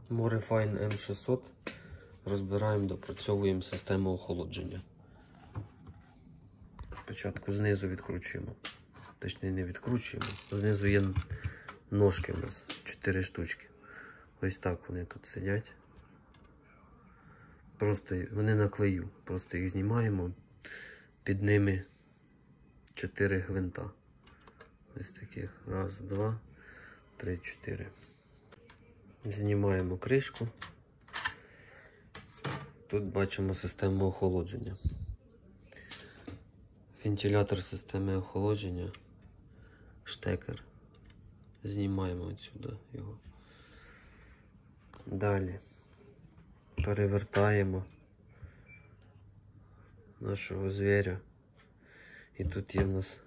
Morefine M600. Розбираємо, допрацьовуємо систему охолодження. Спочатку знизу відкручуємо. Точніше, не відкручуємо. Знизу є ножки у нас, 4 штучки. Ось так вони тут сидять. Просто вони на клею. Просто їх знімаємо. Під ними 4 гвинта. Ось таких. Раз, два, три, 4. Знімаємо кришку. Тут бачимо систему охолодження. Вентилятор системи охолодження. Штекер. Знімаємо отсюди його. Далі перевертаємо нашого звіря. І тут є в нас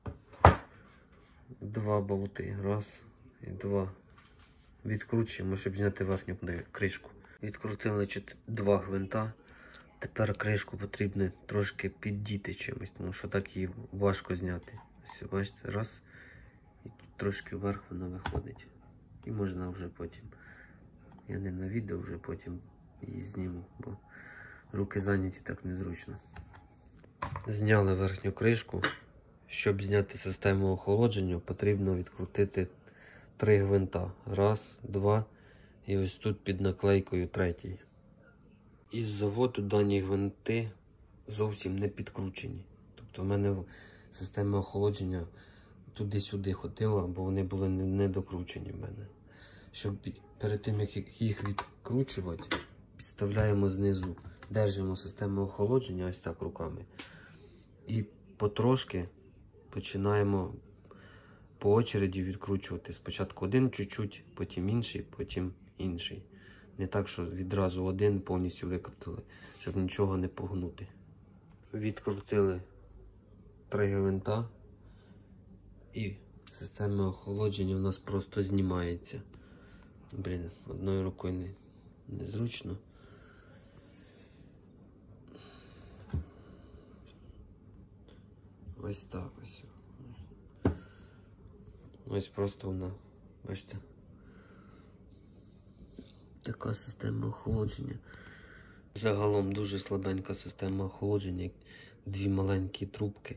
2 болти. Раз і 2. Відкручуємо, щоб зняти верхню кришку. Відкрутили 2 гвинта. Тепер кришку потрібно трошки піддіти чимось, тому що так її важко зняти. Ось, бачите, раз. І тут трошки вверх вона виходить. І можна вже потім. Я не на відео, вже потім її зніму, бо руки зайняті, так незручно. Зняли верхню кришку. Щоб зняти систему охолодження, потрібно відкрутити 3 гвинта. Раз, два і ось тут під наклейкою 3. Із заводу дані гвинти зовсім не підкручені. Тобто в мене система охолодження туди-сюди ходила, бо вони були не докручені в мене. Щоб перед тим, як їх відкручувати, підставляємо знизу, держимо систему охолодження ось так руками. І потрошки починаємо по очереді відкручувати. Спочатку один чуть-чуть, потім інший, потім інший. Не так, що відразу один повністю викрутили, щоб нічого не погнути. Відкрутили 3 гвинта і система охолодження у нас просто знімається. Блін, одною рукою незручно. Ось так ось. Ось просто вона, бачите, така система охолодження. Загалом дуже слабенька система охолодження, 2 маленькі трубки.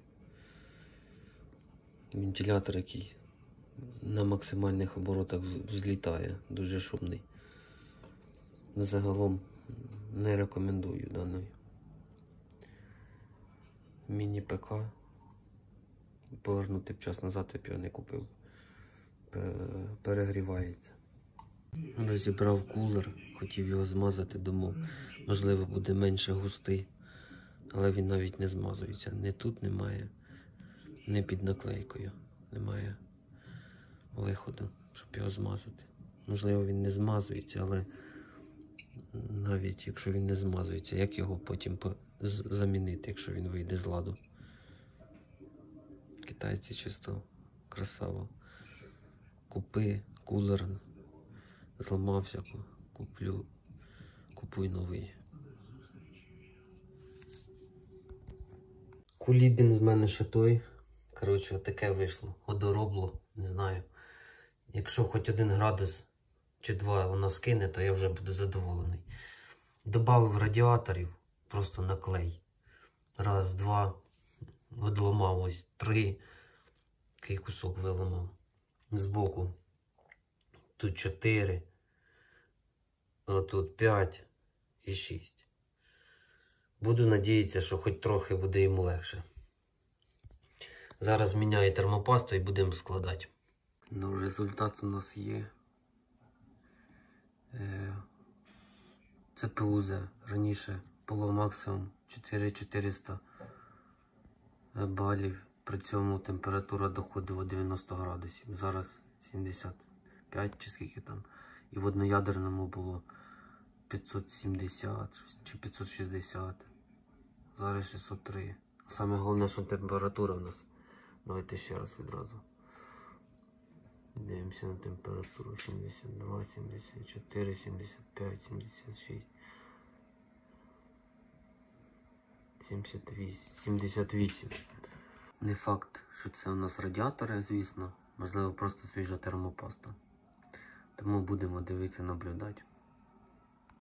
Вентилятор, який на максимальних оборотах взлітає, дуже шумний. Загалом не рекомендую даний міні-ПК. Повернути б час назад, я б його не купив. Перегрівається. Розібрав кулер, хотів його змазати, думав, можливо буде менше густий, але він навіть не змазується. Ні тут немає, ні під наклейкою немає виходу, щоб його змазати. Можливо, він не змазується, але навіть якщо він не змазується, як його потім замінити, якщо він вийде з ладу? Китайці чисто красаво. Кулер зламався, купуй новий. Кулібін з мене ще той. Коротше, таке вийшло. Одоробло, не знаю. Якщо хоч 1 градус чи 2 воно скине, то я вже буду задоволений. Добавив радіаторів просто на клей. Раз, два. Відламав ось 3. Такий кусок виламав. Збоку. Тут 4. А тут 5 і 6. Буду надіятися, що хоч трохи буде йому легше. Зараз міняю термопасту і будемо складати. Ну, результат у нас є. ЦПУЗ раніше було максимум 4400 балів. При цьому температура доходила 90 градусів. Зараз 75 чи скільки там. І в одноядерному було 570 чи 560. Зараз 603. Саме головне, що температура у нас. Давайте ще раз відразу. Дивимося на температуру. 72, 74, 75, 76. 78. 78. Не факт, що це у нас радіатори, звісно. Можливо, просто свіжа термопаста. Тому будемо дивитися, наблюдати.